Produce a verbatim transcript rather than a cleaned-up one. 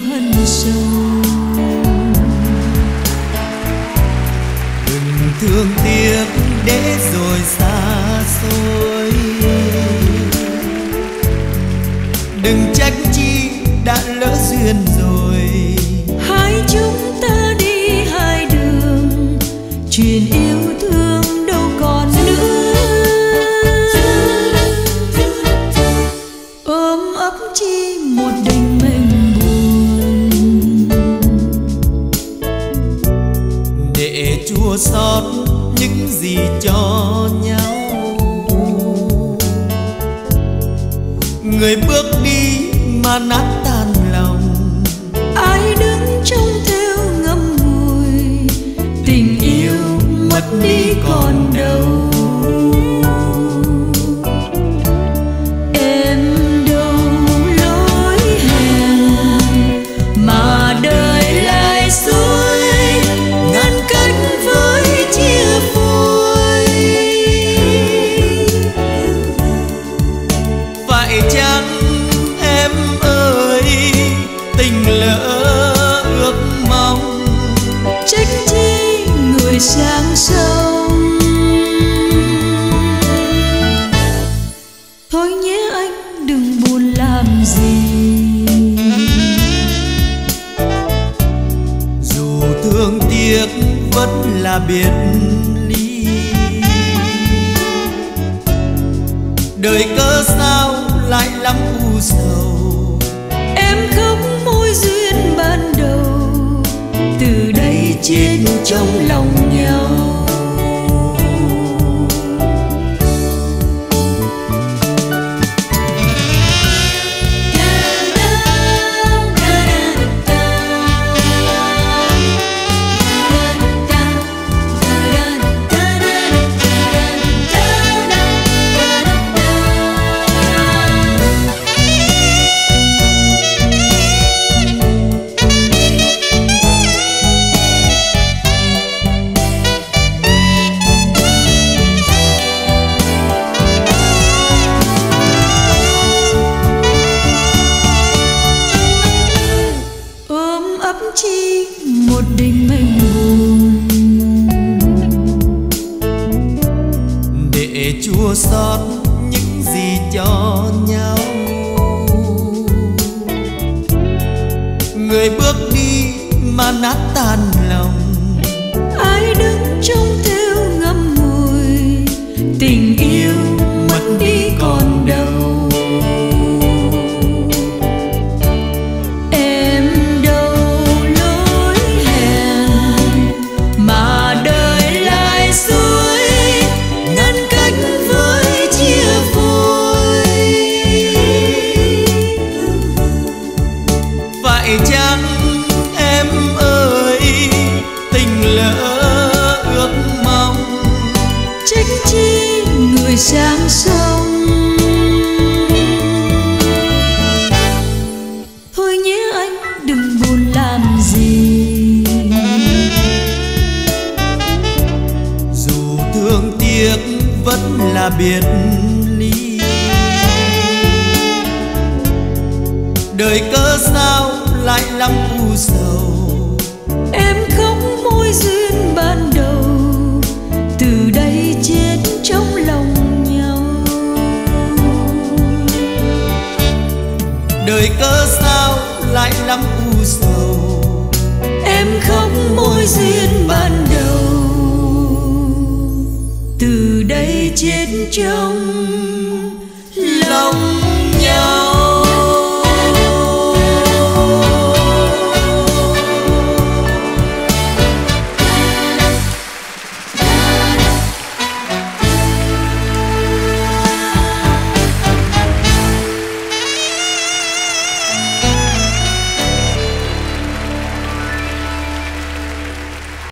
hận sâu. Đừng thương tiếc để rồi xa xôi, đừng trách chi đã lỡ duyên rồi. Hai chúng ta đi hai đường, chuyện yêu thương đâu còn nữa. Ôm ấp chi một mình mình buồn, để chua xót những gì cho nhau. Người bước đi mà nát tan lòng, ai đứng trông theo ngậm ngùi, tình yêu mất đi còn đâu. Em đâu lối hẹn mà đời lại xuôi, ngăn cách với chia phôi. Phải chăng em ơi tình lỡ ước mong, Trách chi người sang sông. Thôi nhé anh đừng buồn làm gì, dù thương tiếc vẫn là biệt ly. Đời cớ sao lại lắm u sầu, em khóc môi duyên ban đầu, từ đây chết trong lòng nhau. Chi một mình mình buồn, để chua xót những gì cho nhau. Người bước đi mà nát tan lòng, ai đứng trông theo ngậm ngùi, tình yêu mất đi còn đâu. Phải chăng em ơi tình lỡ ước mong, Trách chi người sang sông. Thôi nhé anh đừng buồn làm gì, dù thương tiếc vẫn là biệt ly. Đời cớ sao lại lắm u sầu, em khóc môi duyên ban đầu, từ đây chết trong lòng nhau. đời cớ sao lại lắm u sầu, em khóc môi duyên ban đầu, từ đây chết trong lòng.